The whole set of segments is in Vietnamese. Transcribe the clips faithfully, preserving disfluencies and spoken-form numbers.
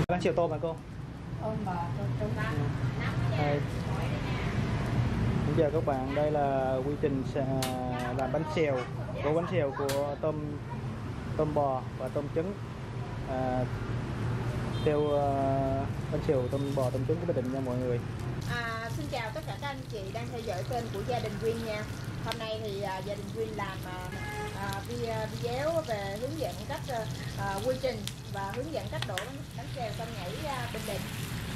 Bánh xèo tôm hả cô? Tôm bò, tôm tôm đá. Đây. Bây giờ các bạn, đây là quy trình làm bánh xèo, của bánh xèo của tôm tôm bò và tôm trứng. À, theo uh, bánh xèo tôm bò tôm trứng của Bình Định nha mọi người. À, xin chào tất cả các anh chị đang theo dõi kênh của gia đình Quyên nha. Hôm nay thì à, gia đình Quyên làm à, à, video về hướng dẫn cách à, quy trình và hướng dẫn cách đổ bánh, bánh xèo tôm nhảy à, Bình Định.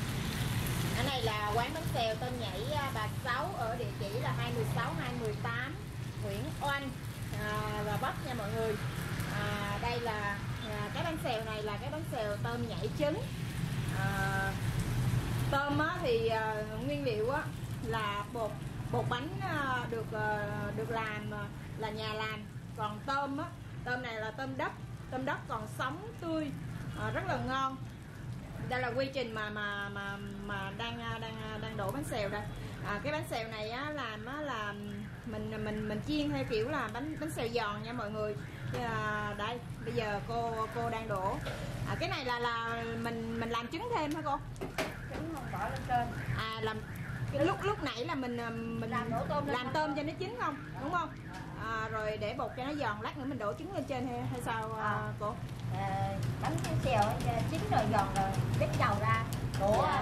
Ở này là quán bánh xèo tôm nhảy à, Bà Sáu ở địa chỉ là hai một sáu hai một tám Nguyễn Oanh, à, Gò Vấp nha mọi người. À, đây là à, cái bánh xèo này là cái bánh xèo tôm nhảy trứng. À, tôm á, thì à, nguyên liệu á, là bột bột bánh à, được à, được làm à, là nhà làm. Còn tôm á, tôm này là tôm đất, tôm đất còn sống tươi, à, rất là ngon. Đây là quy trình mà mà mà mà đang đang đang đổ bánh xèo đây. À, cái bánh xèo này á, làm á, là mình mình mình chiên theo kiểu là bánh bánh xèo giòn nha mọi người. À, đây bây giờ cô cô đang đổ. À, cái này là là mình mình làm trứng thêm hả cô? Trứng không bỏ lên trên. À, làm cái lúc lúc nãy là mình mình làm đổ tôm lên làm tôm cho nó chín không, đúng không? À, rồi để bột cho nó giòn, lát nữa mình đổ trứng lên trên hay, hay sao à. cô? À, bánh xèo chín rồi giòn rồi vết dầu ra đổ Dạ.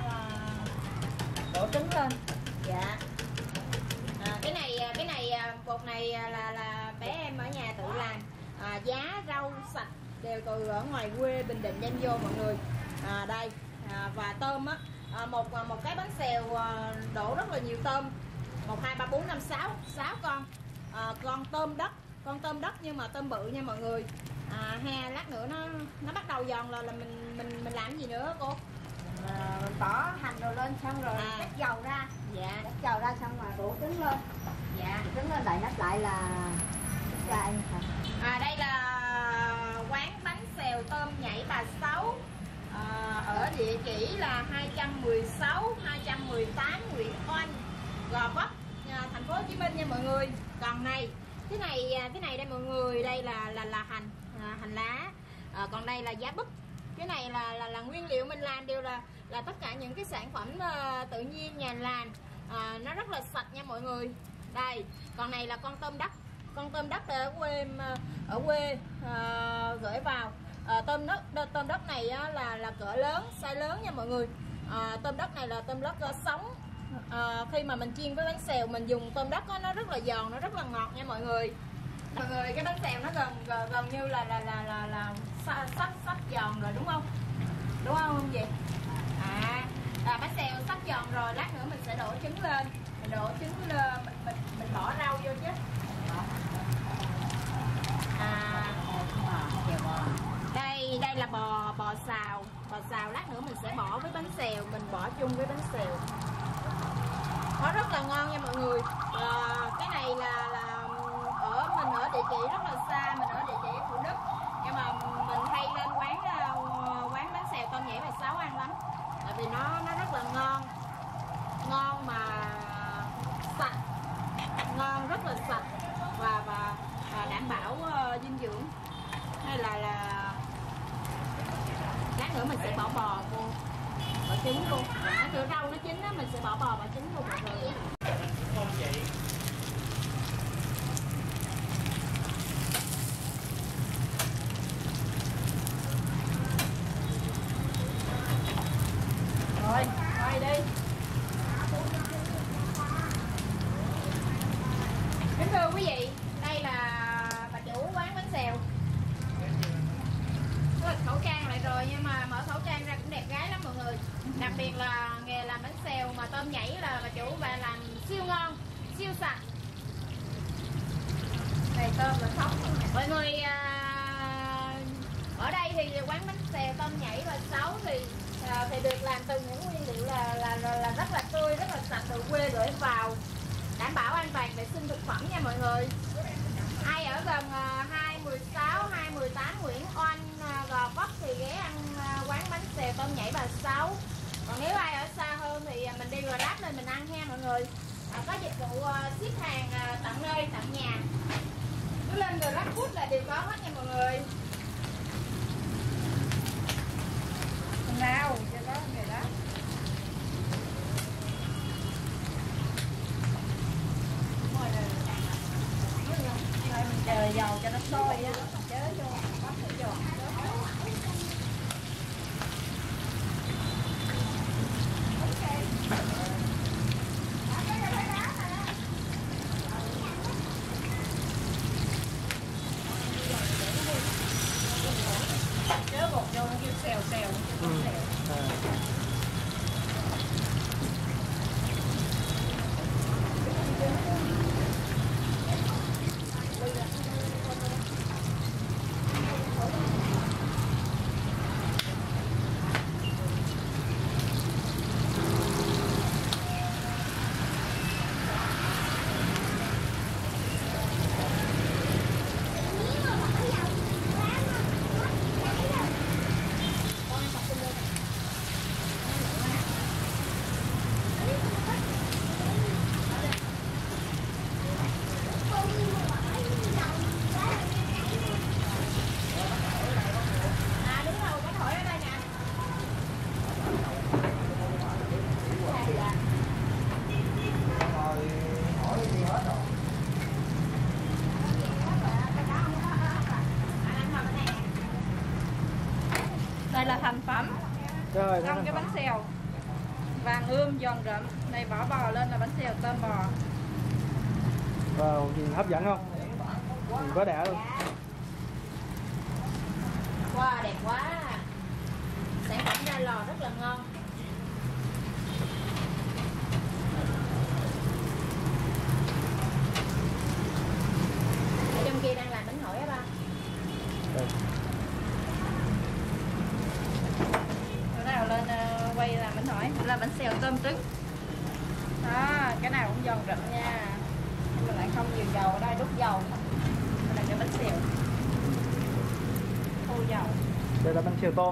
đổ trứng lên. Dạ. À, cái này cái này bột này là là bé em ở nhà tự làm. À, giá rau sạch đều từ ở ngoài quê Bình Định đem vô mọi người. À, đây à, và tôm á, à, một một cái bánh xèo đổ rất là nhiều tôm, một hai ba bốn năm sáu sáu con. À, con tôm đất, con tôm đất nhưng mà tôm bự nha mọi người. À, ha, lát nữa nó nó bắt đầu giòn là là mình mình mình làm gì nữa cô? À, mình bỏ hành rồi lên xong rồi À. vết dầu ra. Dạ. Vết dầu ra xong rồi đổ trứng lên. Dạ. Trứng lên lại nắp lại là ra anh. À, đây là quán bánh xèo tôm nhảy Bà Sáu, à, ở địa chỉ là hai một sáu hai một tám Nguyễn Oanh, Gò Vấp, thành phố Hồ Chí Minh nha mọi người. Còn này, cái này cái này đây mọi người, đây là là là hành à, hành lá. À, còn đây là giá búp. Cái này là là là nguyên liệu mình làm đều là là tất cả những cái sản phẩm uh, tự nhiên nhà làm. À, nó rất là sạch nha mọi người. Đây, còn này là con tôm đất. Con tôm đất ở quê ở quê à, gửi vào. À, tôm đất tôm đất này á, là là cỡ lớn, size lớn nha mọi người. À, tôm đất này là tôm đất uh, sống. À, khi mà mình chiên với bánh xèo mình dùng tôm đất đó, nó rất là giòn, nó rất là ngọt nha mọi người. Mọi người, cái bánh xèo nó gần gần, gần như là là là là, là sắp sắp giòn rồi đúng không? Đúng không không gì? À, à, bánh xèo sắp giòn rồi, lát nữa mình sẽ đổ trứng lên. Mình đổ trứng lên, mình mình, mình bỏ rau vô chứ. À, đây đây là bò bò xào, bò xào lát nữa mình sẽ bỏ với bánh xèo, mình bỏ chung với bánh xèo. Nó rất là ngon nha mọi người. À, cái này là là ở mình ở địa chỉ rất là xa, mình ở địa chỉ Thủ Đức, nhưng mà mình hay lên quán quán bánh xèo tôm nhảy Bà Sáu ăn lắm, tại vì nó nó rất là ngon, ngon mà sạch, ngon rất là sạch và và, và đảm bảo uh, dinh dưỡng. Hay là là lát nữa mình sẽ bỏ bò vô, bỏ trứng luôn. Lát nữa rau nó chín á, mình sẽ bỏ bò bỏ trứng luôn mọi người. Rồi, quay đi. Kính thưa quý vị, đây là bà chủ quán bánh xèo. Khẩu trang lại rồi nhưng mà mở khẩu trang ra cũng đẹp gái lắm mọi người. Đặc biệt là nghề làm bánh xèo mà tôm nhảy là bà chủ bà làm siêu ngon, siêu sạch. Này tôm là sống. Mọi người à, ở đây thì quán bánh xèo tôm nhảy Bà Sáu thì à, thì được làm từ những nguyên liệu là là, là là rất là tươi, rất là sạch, từ quê gửi vào, đảm bảo an toàn vệ sinh thực phẩm nha mọi người. Ai ở gần uh, hai một sáu hai một tám Nguyễn Oanh, uh, Gò Vấp thì ghé ăn uh, quán bánh xèo tôm nhảy Bà Sáu. Còn nếu ai ở xa hơn thì uh, mình đi Grab lên mình ăn ha mọi người. Uh, có dịch vụ uh, ship hàng uh, tận nơi tận nhà, cứ lên Grab Food là đều có hết nha mọi người. Nào Rồi, Xong cái bánh xèo vàng ươm giòn rụm này, bỏ bò lên là bánh xèo tôm bò. Wow, nhìn hấp dẫn không? Nhìn quá đã luôn. Wow, đẹp quá. Sản phẩm ra lò rất là ngon. Ở trong kia đang làm bánh hỏi á ba. Đây. Bữa nào lên uh, quay làm bánh hỏi là bánh xèo tôm trứng. Đó, cái nào cũng giòn rụm nha. Nhưng mà lại không nhiều dầu, ở đây đút dầu. Đây là cái bánh xèo khô dầu. Đây là bánh xèo tôm.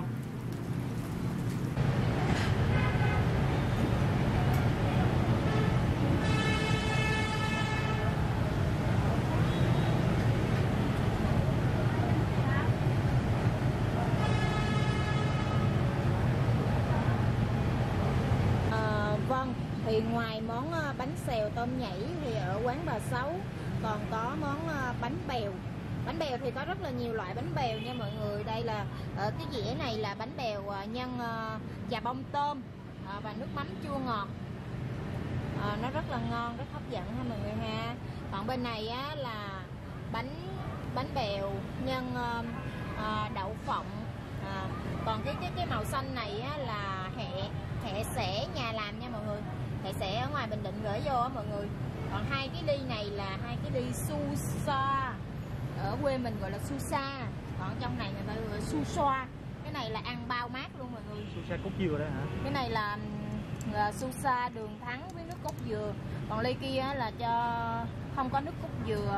Vâng, thì ngoài món bánh xèo tôm nhảy thì ở quán bà Sáu còn có món bánh bèo. Bánh bèo thì có rất là nhiều loại bánh bèo nha mọi người. Đây là ở cái dĩa này là bánh bèo nhân chà bông tôm và nước mắm chua ngọt. À, nó rất là ngon, rất hấp dẫn ha mọi người ha. Còn bên này á, là bánh bánh bèo nhân à, đậu phộng. À, còn cái cái cái màu xanh này á, là hẹ hẹ xẻ nhà làm nha mọi người. Hẹ xẻ ở ngoài Bình Định gửi vô á mọi người. Còn hai cái ly này là hai cái ly su sa, ở quê mình gọi là su sa, còn trong này người ta gọi là su xoa. Cái này là ăn bao mát luôn mọi người. Su sa cốt dừa đó hả? Cái này là, là su sa đường thắng với nước cốt dừa. Còn ly kia là cho không có nước cốt dừa.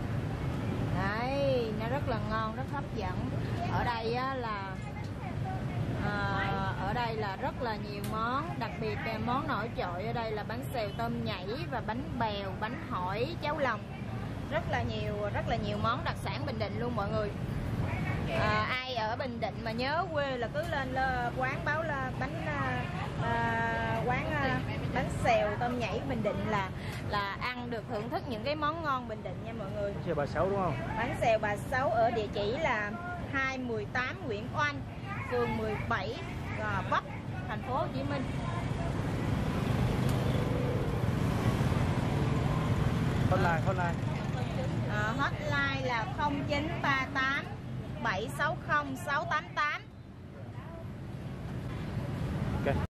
Đấy, nó rất là ngon, rất hấp dẫn. Ở đây á, là à, ở đây là rất là nhiều món, đặc biệt là món nổi trội ở đây là bánh xèo tôm nhảy và bánh bèo, bánh hỏi, cháo lòng. Rất là nhiều, rất là nhiều món đặc sản Bình Định luôn mọi người. À, ai ở Bình Định mà nhớ quê là cứ lên quán báo là bánh à, quán à, bánh xèo tôm nhảy Bình Định là là ăn được thưởng thức những cái món ngon Bình Định nha mọi người. Bánh xèo bà Sáu đúng không? Bánh xèo bà Sáu ở địa chỉ là hai mười tám Nguyễn Oanh, phường mười bảy, Gò Vấp, thành phố Hồ Chí Minh. Hotline, hotline. À, hotline là không chín ba tám bảy sáu không sáu tám tám. Ok.